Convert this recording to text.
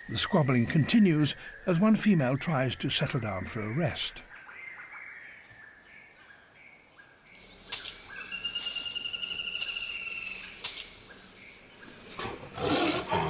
The squabbling continues as one female tries to settle down for a rest.